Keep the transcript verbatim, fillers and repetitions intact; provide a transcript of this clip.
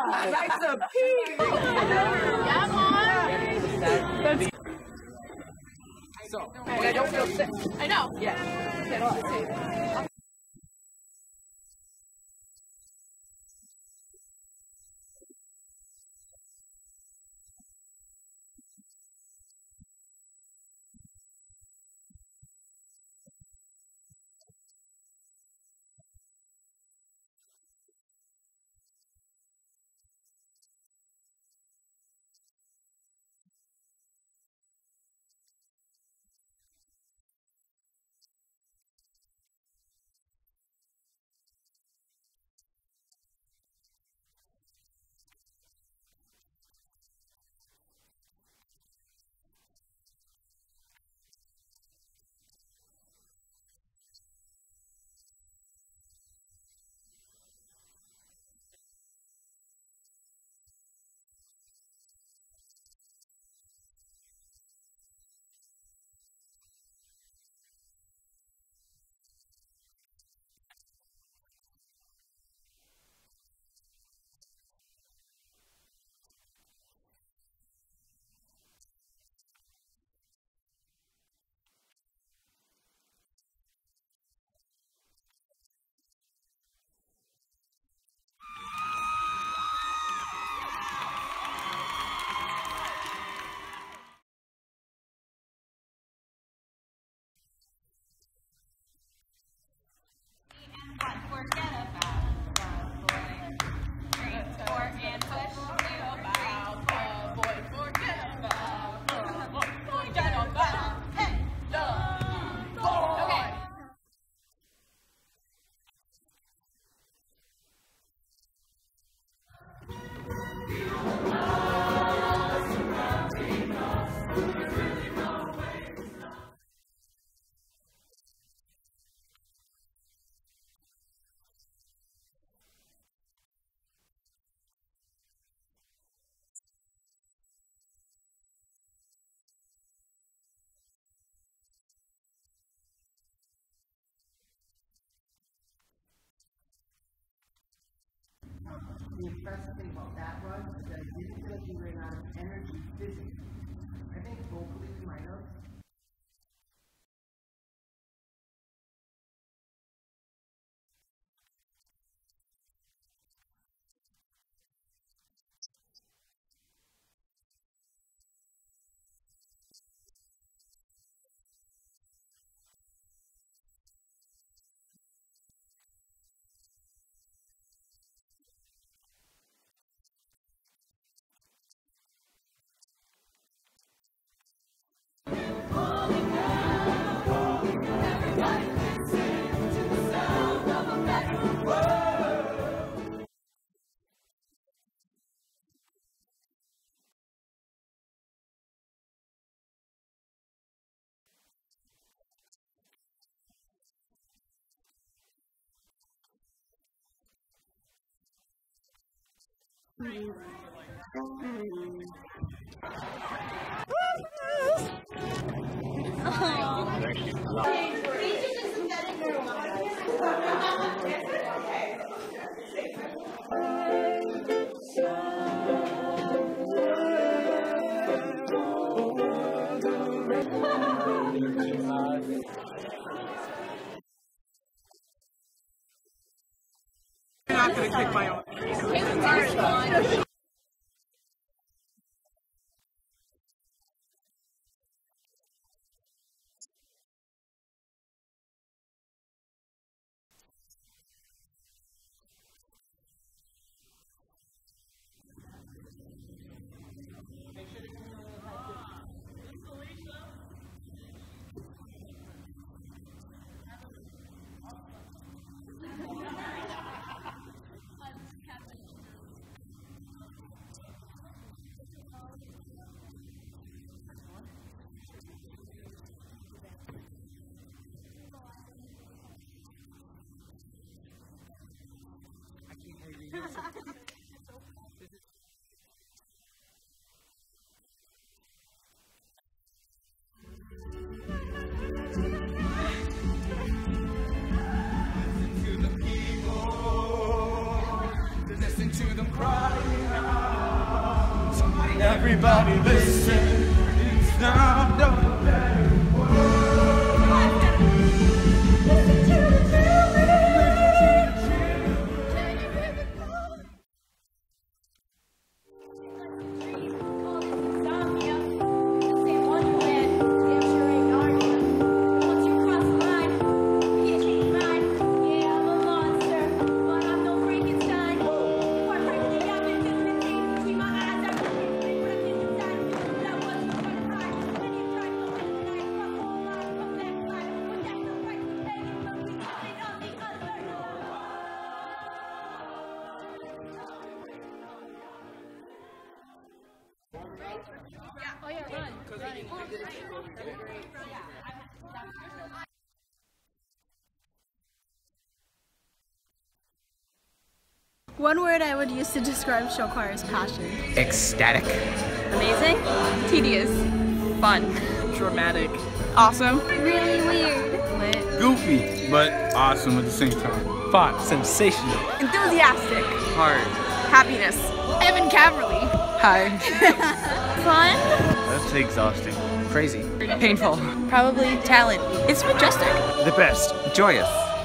God! That's a pig! Yeah, Mom! That's... So, I don't feel sick. I know. Yeah. That's the impressive thing about that was that I didn't feel like we ran out of energy physically. I think vocally we might have. I'm not going to kick my own. Everybody listen, it's not no better Oh yeah, run. One word I would use to describe show choir is passion. Ecstatic. Amazing. Tedious. Fun. Dramatic. Awesome. Really weird. Lit. goofy, but awesome at the same time. Fun. Sensational. Enthusiastic. Hard. Happiness. Evan Caverly. Hi. Fun. That's exhausting. Crazy. Painful. Probably talent. It's majestic. The best. Joyous.